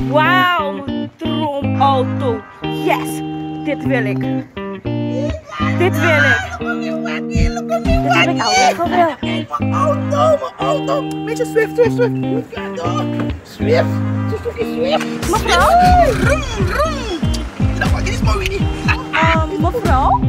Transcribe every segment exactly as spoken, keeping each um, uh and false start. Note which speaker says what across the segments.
Speaker 1: Wauw, mijn droomauto. Yes, dit wil ik. Dit wil ik. Dit heb ik altijd gewild.
Speaker 2: Mijn auto, mijn auto. Beetje Swift, Swift, Swift. You got door. Swift. Suzuki Swift.
Speaker 1: Mevrouw?
Speaker 2: Rum, rum. Nou, wat is mooi niet.
Speaker 1: Uh, mevrouw?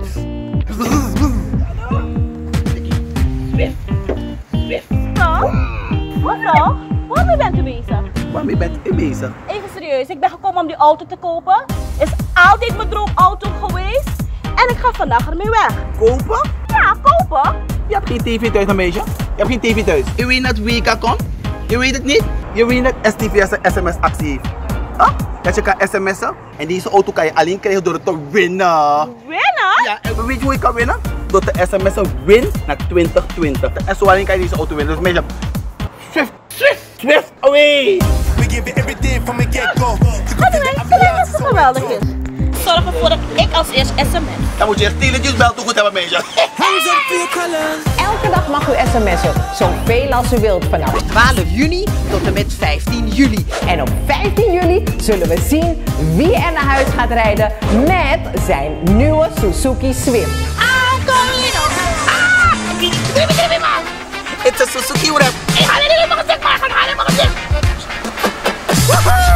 Speaker 2: Swift. Swift.
Speaker 1: Mevrouw? Mevrouw? Waarmee bent u bezig?
Speaker 2: Waarmee bent u bezig?
Speaker 1: Even serieus, ik ben gekomen om die auto te kopen. Is altijd mijn droomauto geweest. En ik ga vandaag ermee weg.
Speaker 2: Kopen?
Speaker 1: Ja, kopen.
Speaker 2: Je hebt geen tv thuis, een meisje. Je hebt geen tv thuis. Je weet dat Weka komt? Je weet het niet? Je weet dat S T V S een sms-actie heeft. Huh? Dat je kan sms'en en deze auto kan je alleen krijgen door het te winnen.
Speaker 1: Winnen?
Speaker 2: Ja, en weet je hoe je kan winnen? Door te sms'en win naar twintig twintig. En zo alleen kan je deze auto winnen. Dus meisje, Swift, Swift, Swift away!
Speaker 3: We give everything from a get-go.
Speaker 1: Wat een meisje, dat zo geweldig is. Zorg ervoor dat ik als eerst sms.
Speaker 2: Dan moet je een stilletjes bel toe goed hebben, meisje.
Speaker 4: Elke dag mag u sms'en, zoveel als u wilt, vanaf twaalf juni tot en met vijftien juli. En op vijftien juli zullen we zien wie er naar huis gaat rijden met zijn nieuwe Suzuki Swift.
Speaker 2: Het is een Suzuki, hoor.
Speaker 1: Ik ga er niet helemaal gezegd, maar ik ga er helemaal gezegd.